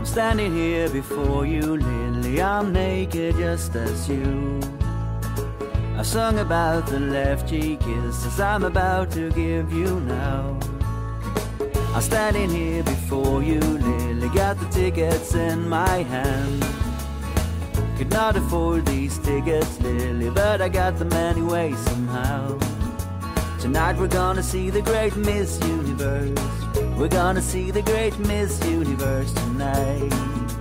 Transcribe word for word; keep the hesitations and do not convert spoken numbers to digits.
standing here before you, Lily, I'm naked just as you. I sung about the left cheek kisses I'm about to give you now. I'm standing here before you, Lily, got the tickets in my hand. Could not afford these tickets, Lily, but I got them anyway somehow. Tonight we're gonna see the great Miss Universe. We're gonna see the great Miss Universe tonight.